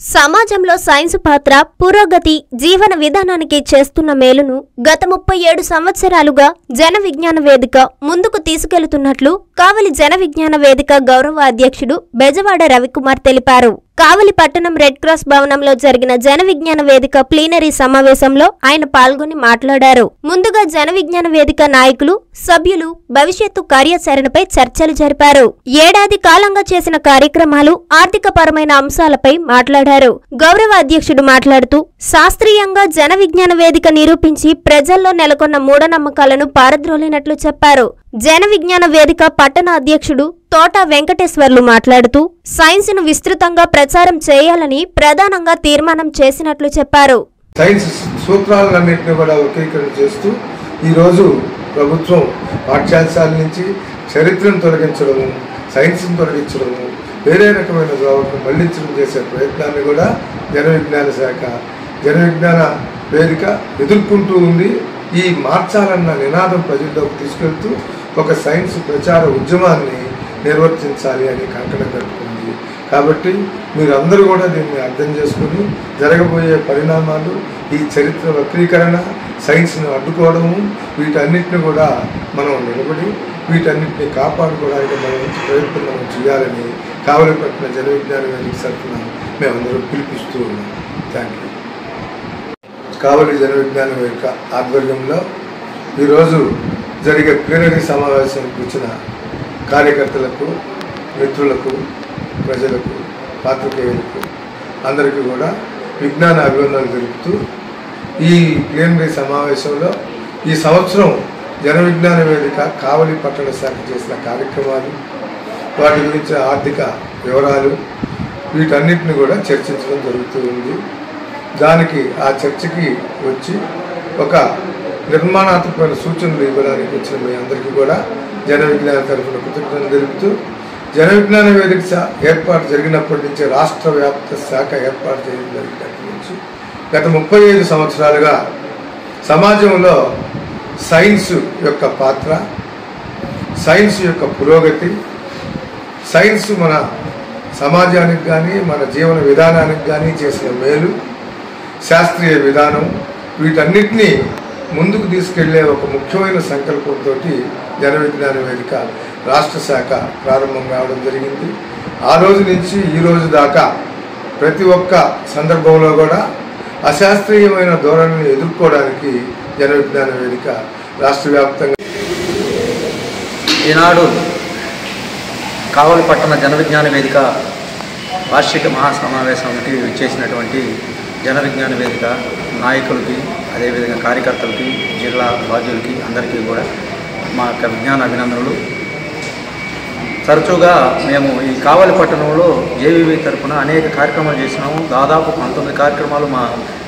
సమాజంలో సైన్స్ పాత్ర, పురోగతి, జీవన విధానానికి చేస్తున్న మేలును గత 37 సంవత్సరాలుగా జన విజ్ఞాన వేదిక ముందుకు తీసుకెళ్తున్నట్లు కావలి జన విజ్ఞాన వేదిక గౌరవ అధ్యక్షుడు బెజవాడ రవికుమార్ తెలిపారు. కావలి పట్టణం రెడ్ క్రాస్ భవనంలో జరిగిన జన విజ్ఞాన వేదిక ప్లీనరీ సమావేశంలో ఆయన పాల్గొని మాట్లాడారు. ముందుగా జన విజ్ఞాన వేదిక నాయకులు, సభ్యులు భవిష్యత్తు కార్యాచరణపై చర్చలు జరిపారు. ఏడాది కాలంగా చేసిన కార్యక్రమాలు, ఆర్థిక పరమైన అంశాలపై మాట్లాడారు. గౌరవ అధ్యక్షుడు మాట్లాడుతూ శాస్త్రీయంగా జన విజ్ఞాన వేదిక నిరూపించి ప్రజల్లో నెలకొన్న మూఢనమ్మకాలను పారద్రోలినట్లు చెప్పారు. జన విజ్ఞాన వేదిక పట్టణ అధ్యక్షుడు తోట వెంకటేశ్వర్లు మాట్లాడుతూ సైన్స్ ను విస్తృతంగా ప్రచారం చేయాలని ప్రధానంగా తీర్మానం చేసినట్లు చెప్పారు. సైన్స్ సూత్రాలన్నింటినీ కూడా వక్రీకరణ చేస్తూ ఈరోజు ప్రభుత్వం పాఠ్యాంశాల నుంచి చరిత్రను తొలగించడము, సైన్స్ను తొలగించడము, వేరే రకమైన జవాబును మళ్లించడం చేసే ప్రయత్నాన్ని కూడా జన విజ్ఞాన శాఖ, జన విజ్ఞాన వేదిక ఎదుర్కొంటూ ఉంది. ఈ మార్చాలన్న నినాదం ప్రజల్లోకి తీసుకెళ్తూ ఒక సైన్స్ ప్రచార ఉద్యమాన్ని నిర్వర్తించాలి అని కంకణం కట్టుకుంది. కాబట్టి మీరందరూ కూడా దీన్ని అర్థం చేసుకుని జరగబోయే పరిణామాలు, ఈ చరిత్ర వక్రీకరణ, సైన్స్ను అడ్డుకోవడము, వీటన్నిటిని కూడా మనం నిలబడి వీటన్నిటిని కాపాడుకోవడానికి మనం ప్రయత్నం చేయాలని కావలి పట్టిన జన విజ్ఞాన వేదిక తరఫున మేమందరూ పిలిపిస్తూ ఉన్నాం. Thank you. కావలి జన విజ్ఞాన వేదిక ఆధ్వర్యంలో ఈరోజు జరిగే ప్లీనరీ సమావేశానికి వచ్చిన కార్యకర్తలకు, మిత్రులకు, ప్రజలకు, పాత్రికేయులకు అందరికీ కూడా విజ్ఞాన అభివందనలు తెలుపుతూ ఈ ప్లీనరీ సమావేశంలో ఈ సంవత్సరం జన విజ్ఞాన వేదిక కావలి పట్టణ శాఖ చేసిన కార్యక్రమాలు, వాటి గురించి ఆర్థిక వివరాలు, వీటన్నిటిని కూడా చర్చించడం జరుగుతూ ఉంది. దానికి ఆ చర్చకి వచ్చి ఒక నిర్మాణాత్మకమైన సూచనలు ఇవ్వడానికి వచ్చిన మీ అందరికీ కూడా జన విజ్ఞాన తరఫున కృతజ్ఞతలు తెలుపుతూ, జన విజ్ఞాన వేదిక ఏర్పాటు జరిగినప్పటి నుంచి రాష్ట్ర వ్యాప్త శాఖ ఏర్పాటు జరిగినప్పటి నుంచి గత 35 సంవత్సరాలుగా సమాజంలో సైన్స్ యొక్క పాత్ర, సైన్స్ యొక్క పురోగతి, సైన్స్ మన సమాజానికి కానీ మన జీవన విధానానికి కానీ చేసిన మేలు, శాస్త్రీయ విధానం, వీటన్నిటినీ ముందుకు తీసుకెళ్లే ఒక ముఖ్యమైన సంకల్పంతో జన విజ్ఞాన వేదిక రాష్ట్ర శాఖ ప్రారంభం కావడం జరిగింది. ఆ రోజు నుంచి ఈ రోజు దాకా ప్రతి ఒక్క సందర్భంలో కూడా అశాస్త్రీయమైన ధోరణిని ఎదుర్కోవడానికి జన విజ్ఞాన వేదిక రాష్ట్ర వ్యాప్తంగా ఈనాడు కావలి పట్టణ జన విజ్ఞాన వేదిక వార్షిక మహాసమావేశానికి విచ్చేసినటువంటి జన విజ్ఞాన వేదిక నాయకులకి, అదేవిధంగా కార్యకర్తలకి, జిల్లా బాధ్యులకి అందరికీ కూడా మా యొక్క విజ్ఞాన అభినందనలు. తరచుగా మేము ఈ కావలి పట్టణంలో జేవీవీ తరఫున అనేక కార్యక్రమాలు చేసినాము. దాదాపు 19 కార్యక్రమాలు మా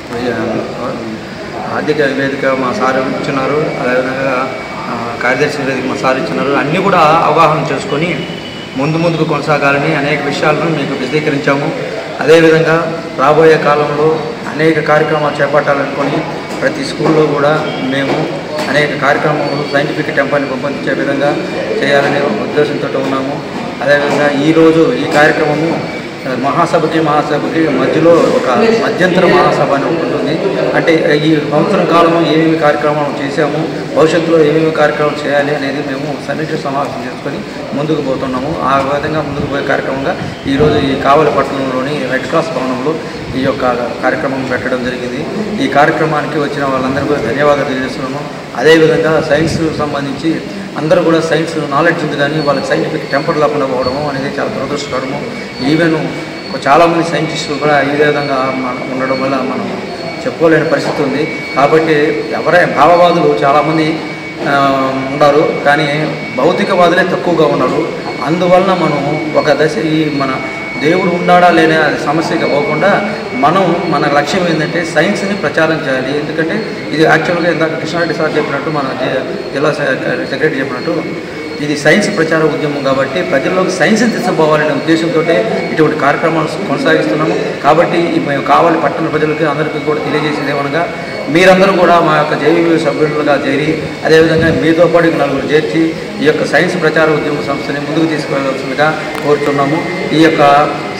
ఆర్థిక వేదిక మా సార్ ఇచ్చినారు, అదేవిధంగా కార్యదర్శి వేదిక మా సార్ ఇచ్చినారు. అన్నీ కూడా అవగాహన చేసుకొని ముందుకు కొనసాగాలని అనేక విషయాలను మీకు విశదీకరించాము. అదేవిధంగా రాబోయే కాలంలో అనేక కార్యక్రమాలు చేపట్టాలనుకొని ప్రతి స్కూల్లో కూడా మేము అనేక కార్యక్రమాలు సైంటిఫిక్ టెంపాన్ని పెంపొందించే విధంగా చేయాలనే ఉద్దేశంతో ఉన్నాము. అదేవిధంగా ఈరోజు ఈ కార్యక్రమము మహాసభకి మధ్యలో ఒక మధ్యంతర మహాసభ అని ఉంటుంది. అంటే ఈ సంవత్సరం కాలంలో ఏమేమి కార్యక్రమాలు చేశాము, భవిష్యత్తులో ఏమేమి కార్యక్రమాలు చేయాలి అనేది మేము సమీక్ష సమావేశం చేసుకొని ముందుకు పోతున్నాము. ఆ విధంగా ముందుకు పోయే కార్యక్రమంగా ఈరోజు ఈ కావలి పట్టణంలోని రెడ్ క్రాస్ భవనంలో ఈ యొక్క కార్యక్రమం పెట్టడం జరిగింది. ఈ కార్యక్రమానికి వచ్చిన వాళ్ళందరికీ ధన్యవాదాలు తెలియజేస్తున్నాము. అదేవిధంగా సైన్స్ సంబంధించి అందరూ కూడా సైన్స్ నాలెడ్జ్ ఉంది, కానీ వాళ్ళకి సైంటిఫిక్ టెంపర్ లేకుండా పోవడము అనేది చాలా దురదృష్టకరము. ఈవెన్ చాలామంది సైంటిస్టులు కూడా ఈ విధంగా ఉండడం వల్ల మనం చెప్పుకోలేని పరిస్థితి ఉంది. కాబట్టి భావవాదులు చాలామంది ఉన్నారు, కానీ భౌతికవాదులే తక్కువగా ఉన్నారు. అందువలన మనం ఒక దశ ఈ మన దేవుడు ఉన్నాడా లేనే అది సమస్యగా పోకుండా మన లక్ష్యం ఏంటంటే సైన్స్ని ప్రచారం చేయాలి. ఎందుకంటే ఇది యాక్చువల్గా ఇందాక కృష్ణారెడ్డి సార్ చెప్పినట్టు, మన జిల్లా సెక్రటరీ చెప్పినట్టు, ఇది సైన్స్ ప్రచార ఉద్యమం కాబట్టి ప్రజల్లోకి సైన్స్ని తీసుకుపోవాలనే ఉద్దేశంతో ఇటువంటి కార్యక్రమాలు కొనసాగిస్తున్నాము. కాబట్టి మేము కావలి పట్టణ ప్రజలకి అందరికీ కూడా తెలియజేసేది ఏమనగా, మీరందరూ కూడా మా యొక్క జేవీవీ సభ్యులుగా చేరి, అదేవిధంగా మీతో పాటు 4 చేర్చి ఈ యొక్క సైన్స్ ప్రచార ఉద్యమ సంస్థని ముందుకు తీసుకువెళ్ళవలసిందిగా కోరుతున్నాము. ఈ యొక్క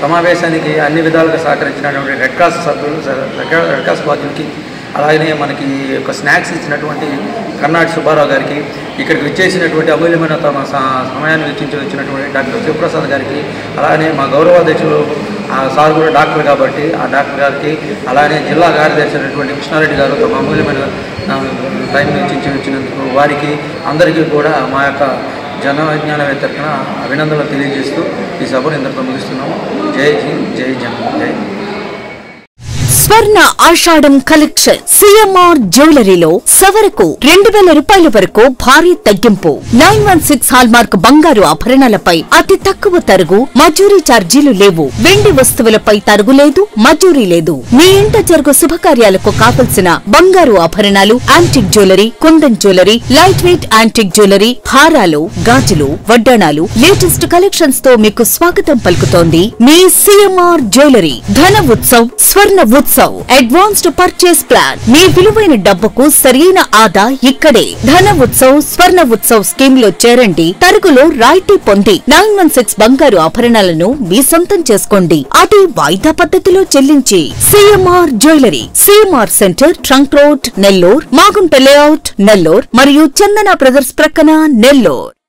సమావేశానికి అన్ని విధాలుగా సహకరించినటువంటి రెడ్ క్రాస్ సభ్యులు, రెడ్ క్రాస్ బాధ్యులకి, అలాగనే మనకి ఒక స్నాక్స్ ఇచ్చినటువంటి కర్నాటి సుబ్బారావు గారికి, ఇక్కడికి విచ్చేసినటువంటి అమూల్యమైన తమ సమయాన్ని వెచ్చించి వచ్చినటువంటి డాక్టర్ శివప్రసాద్ గారికి, అలానే మా గౌరవాధ్యక్షులు సార్ కూడా డాక్టర్ కాబట్టి ఆ డాక్టర్ గారికి, అలానే జిల్లా కార్యదర్శి అయినటువంటి కృష్ణారెడ్డి గారు తమ అమూల్యమైన టైం వెచ్చించి వచ్చినందుకు వారికి అందరికీ కూడా మా యొక్క జన విజ్ఞానవేత్త తరఫున అభినందనలు తెలియజేస్తూ ఈ సభను ఇంతటితో ముగిస్తున్నాము. జై హింద్, జై జగన్, జై హింద్. స్వర్ణ ఆషాఢం కలెక్షన్ సిఎంఆర్ జ్యువెలరీలో సవరకు 2000 రూపాయల వరకు భారీ తగ్గింపు. 916 హాల్మార్క్ బంగారు ఆభరణాలపై అతి తక్కువ తరుగు, మజూరీ ఛార్జీలు లేవు. వెండి వస్తువులపై తరుగు లేదు, మజూరీ లేదు. మీ ఇంట జరుగు శుభకార్యాలకు కావలసిన బంగారు ఆభరణాలు, antique jewellery, kundan jewellery, light weight antique jewellery, హారాలు, గాజులు, వడ్డాణాలు, లేటెస్ట్ కలెక్షన్స్ తో మీకు స్వాగతం పలుకుతోంది మీ CMR jewellery. Dhana Utsav, Swarna Utsav, advanced purchase plan. మీ విలువైన డబ్బుకు సరైన ఆదా ఇక్కడే. ధన ఉత్సవ్, స్వర్ణ ఉత్సవ్ స్కీమ్ లో చేరండి. తరుగులో రాయితీ పొంది 916 బంగారు ఆభరణాలను మీ సొంతం చేసుకోండి. అది వాయిదా పద్ధతిలో చెల్లించి. CMR jewellery, CMR centre, trunk road, Nellore, Magunta layout, Nellore మరియు చందన బ్రదర్స్ ప్రక్కన, నెల్లూర్.